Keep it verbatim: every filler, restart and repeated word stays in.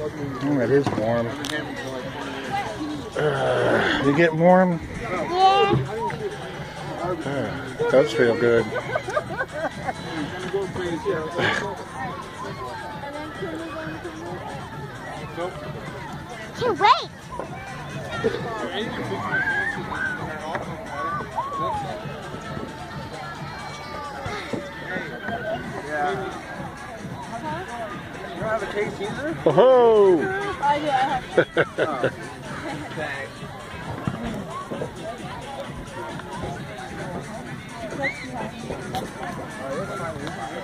Oh, it is warm. Uh, you get warm? Yeah. Uh, it does feel good. Can't wait. You don't have a case either? Oh! I do, I have. Oh. Thanks. Oh, that's fine.